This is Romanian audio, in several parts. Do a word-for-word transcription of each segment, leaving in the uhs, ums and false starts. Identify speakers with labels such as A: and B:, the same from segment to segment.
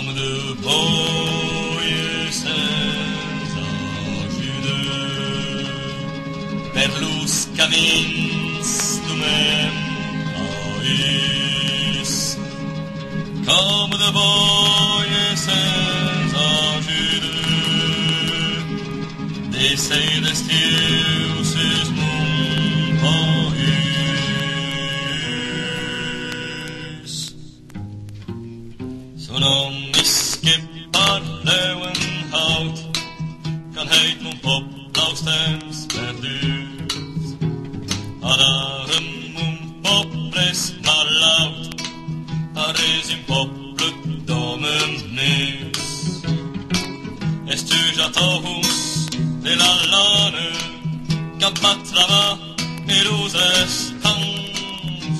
A: Comme de boie senza chiudere per los camins d'umem país. Comme de boie senza chiudere d'essai d'estiu ses mon país. Zo'n miske parleuen hout kan heit mon pop laustems verdut. Adarem mon pop pres maar laut, ar is in pop blut domen neus. Estu jatahus de la lane, cap matrava eroses tans.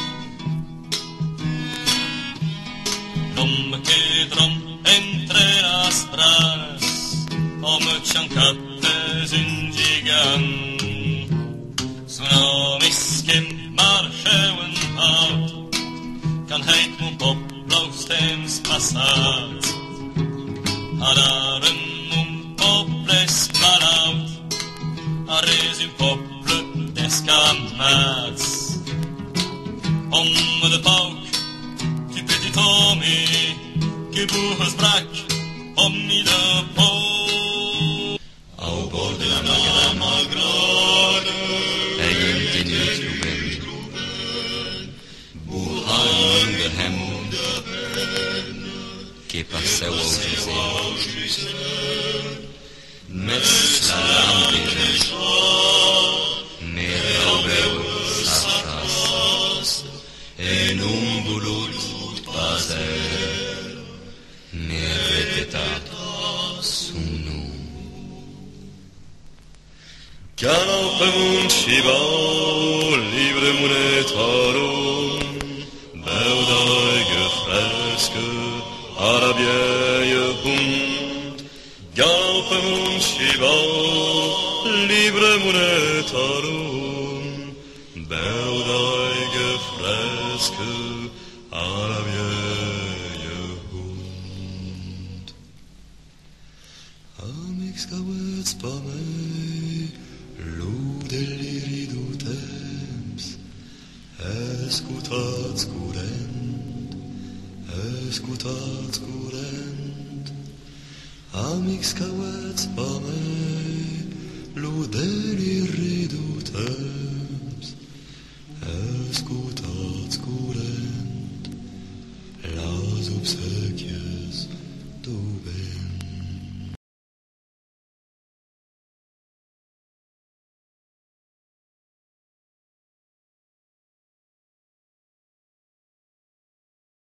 A: Dom que drom entre las branes, om tjankattes in gigant. Såna misken marscheuen out, kan heit mon pop blaustems passat. Adaren mon pop les malaut, ares in pop blut deskamats. Om de pauk, tu petit Tommy, que burros brac, om i de po. Au bord de la magrane,
B: Egen till utgruppen, Bohan under hem, que passeu ao José. Mest la lamperes, me raubeu sachas, en un bulut paser, me repetat sunu.
A: Galope mun schiebau, libre monetarum, Beudeige freske, arabieje hund. Galope mun schiebau, libre monetarum, Beudeige freske, arabieje hund. Amix cauets pa mei, deliri du temps, escutats curent, escutats curent. Amics cauets pa me, lu deliri du temps, escutats curent, las obsequies du bé.